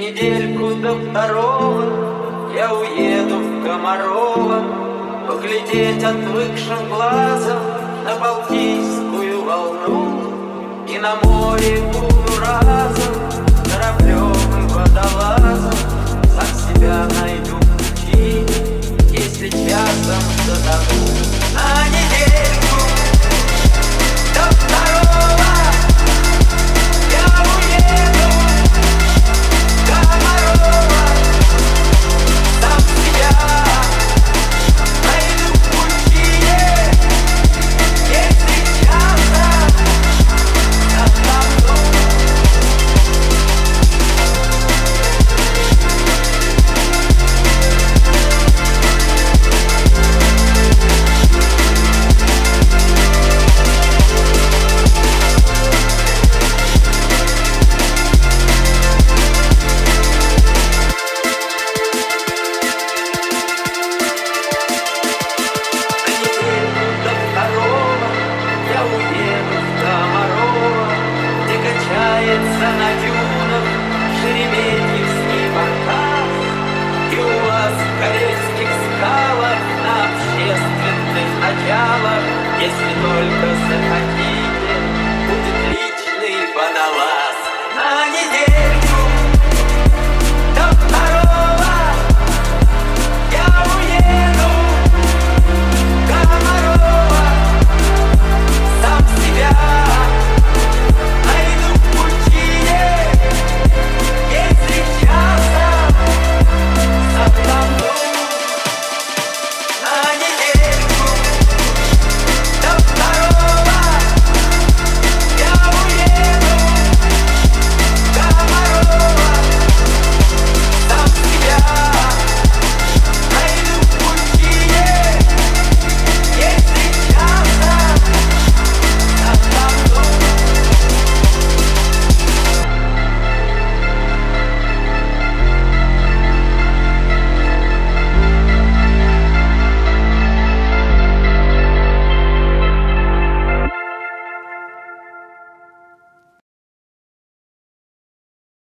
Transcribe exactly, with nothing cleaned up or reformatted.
недельку до второго я уеду в Комарово, поглядеть отвыкшим глазом на Балтийскую волну. И на море буду разом кораблем и водолазом, сам себя найду пути, если часом затону. На недельку до второго я уеду в Комарово, сам себя найду пути, если часом затону. На дюнах Шереметьевский баркас, и у вас в Карельских скалах на общественных началах, если только захотите.